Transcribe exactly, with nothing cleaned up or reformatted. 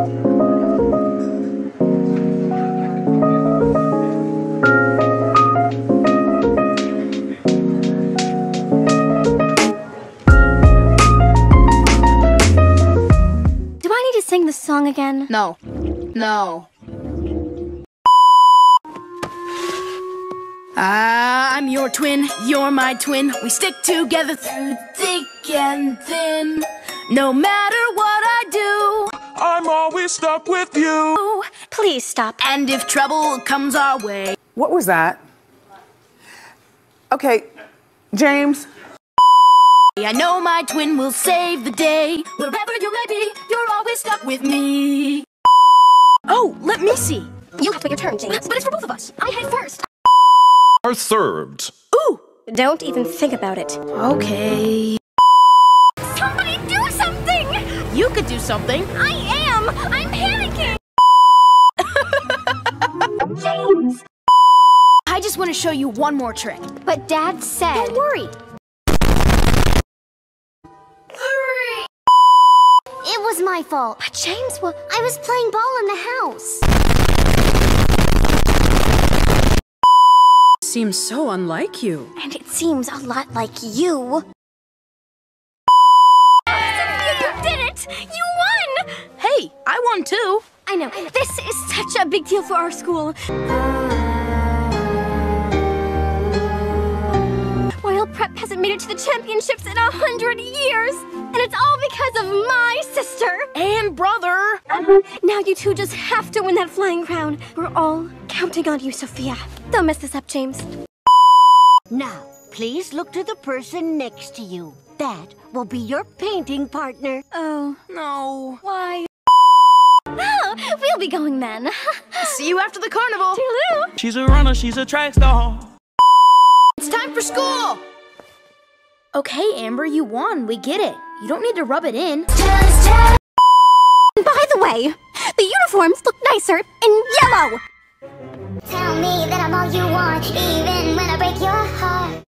Sing the song again? No. No. I'm your twin, you're my twin. We stick together through thick and thin. No matter what I do, I'm always stuck with you. Please stop. And if trouble comes our way. What was that? Okay, James. I know my twin will save the day. Wherever you may be, you're always stuck with me. Oh, let me see. You have to wait your turn, James. But it's for both of us. I had first. Are served. Ooh! Don't even think about it. Okay. Somebody do something! You could do something. I am! I'm panicking! James! I just want to show you one more trick. But Dad said... Don't worry. It was my fault. But James, well, I was playing ball in the house. Seems so unlike you. And it seems a lot like you. Sophia, you did it! You won! Hey, I won too. I know. This is such a big deal for our school. Royal Prep hasn't made it to the championships in a hundred years. And it's all because of my sister. And brother. Now you two just have to win that flying crown. We're all counting on you, Sophia. Don't mess this up, James. Now, please look to the person next to you. That will be your painting partner. Oh, No. why? Oh, we'll be going then. See you after the carnival. Toodaloo. She's a runner, she's a track star. It's time for school. Okay, Amber, you won. We get it. You don't need to rub it in. And by the way, the uniforms look nicer in yellow. Tell me that I'm all you want, even when I break your heart.